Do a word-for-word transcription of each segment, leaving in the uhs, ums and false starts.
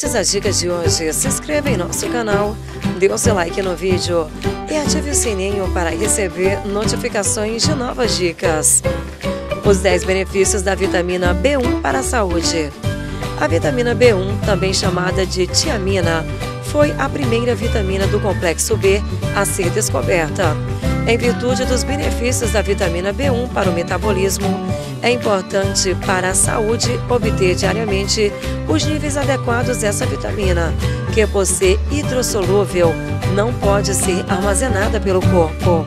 Antes das dicas de hoje, se inscreva em nosso canal, dê o seu like no vídeo e ative o sininho para receber notificações de novas dicas. Os dez benefícios da vitamina B um para a saúde. A vitamina B um, também chamada de tiamina, foi a primeira vitamina do complexo B a ser descoberta. Em virtude dos benefícios da vitamina B um para o metabolismo, é importante para a saúde obter diariamente os níveis adequados dessa vitamina, que por ser hidrossolúvel não pode ser armazenada pelo corpo.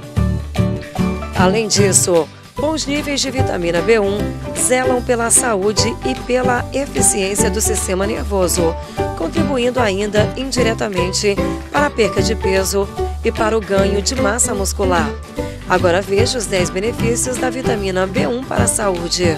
Além disso, bons níveis de vitamina B um zelam pela saúde e pela eficiência do sistema nervoso, contribuindo ainda indiretamente para a perca de peso e para o ganho de massa muscular. Agora veja os dez benefícios da vitamina B um para a saúde.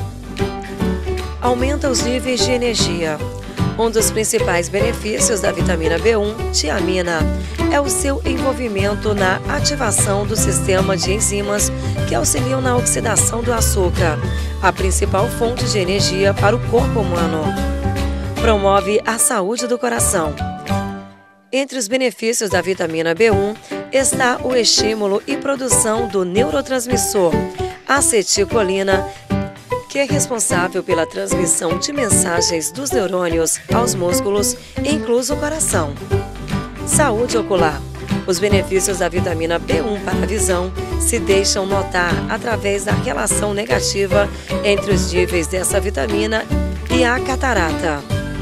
Aumenta os níveis de energia. Um dos principais benefícios da vitamina B um, tiamina, é o seu envolvimento na ativação do sistema de enzimas que auxiliam na oxidação do açúcar, a principal fonte de energia para o corpo humano. Promove a saúde do coração. Entre os benefícios da vitamina B um está o estímulo e produção do neurotransmissor acetilcolina, que é responsável pela transmissão de mensagens dos neurônios aos músculos, incluso o coração. Saúde ocular. Os benefícios da vitamina B um para a visão se deixam notar através da relação negativa entre os níveis dessa vitamina e a catarata.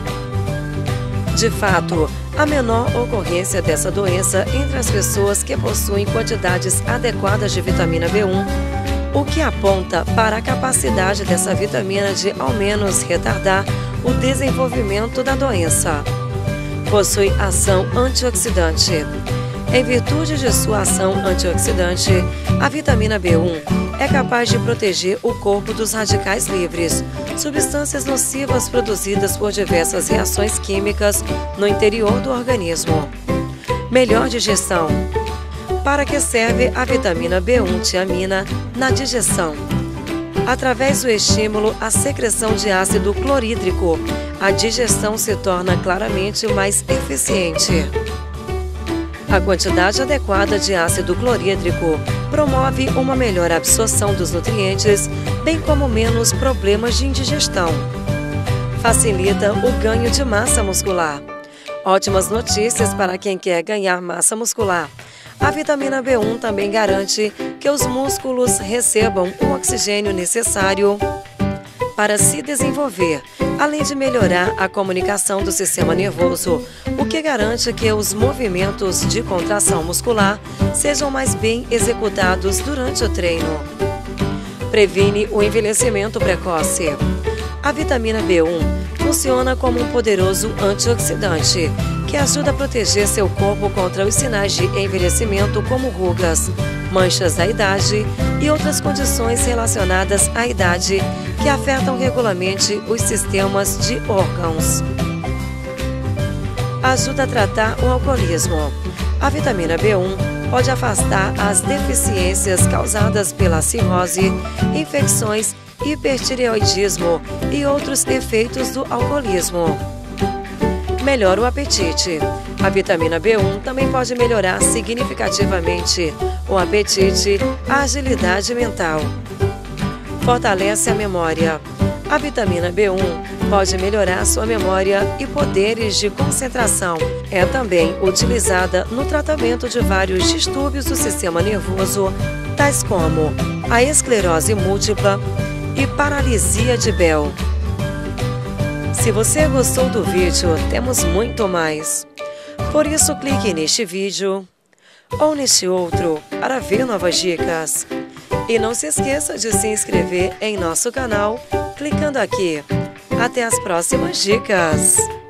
De fato, a menor ocorrência dessa doença entre as pessoas que possuem quantidades adequadas de vitamina B um, o que aponta para a capacidade dessa vitamina de ao menos retardar o desenvolvimento da doença. Possui ação antioxidante. Em virtude de sua ação antioxidante, a vitamina B um é capaz de proteger o corpo dos radicais livres, substâncias nocivas produzidas por diversas reações químicas no interior do organismo. Melhor digestão. Para que serve a vitamina B um tiamina na digestão? Através do estímulo à secreção de ácido clorídrico, a digestão se torna claramente mais eficiente. A quantidade adequada de ácido clorídrico promove uma melhor absorção dos nutrientes, bem como menos problemas de indigestão. Facilita o ganho de massa muscular. Ótimas notícias para quem quer ganhar massa muscular. A vitamina B um também garante que os músculos recebam o oxigênio necessário para se desenvolver, além de melhorar a comunicação do sistema nervoso, o que garante que os movimentos de contração muscular sejam mais bem executados durante o treino. Previne o envelhecimento precoce. A vitamina B um funciona como um poderoso antioxidante, que ajuda a proteger seu corpo contra os sinais de envelhecimento como rugas, manchas da idade e outras condições relacionadas à idade que afetam regularmente os sistemas de órgãos. Ajuda a tratar o alcoolismo. A vitamina B um pode afastar as deficiências causadas pela cirrose, infecções, hipertireoidismo e outros efeitos do alcoolismo. Melhora o apetite. A vitamina B um também pode melhorar significativamente o apetite, a agilidade mental. Fortalece a memória. A vitamina B um pode melhorar sua memória e poderes de concentração. É também utilizada no tratamento de vários distúrbios do sistema nervoso, tais como a esclerose múltipla e paralisia de Bell. Se você gostou do vídeo, temos muito mais. Por isso, clique neste vídeo ou neste outro para ver novas dicas. E não se esqueça de se inscrever em nosso canal, clicando aqui. Até as próximas dicas!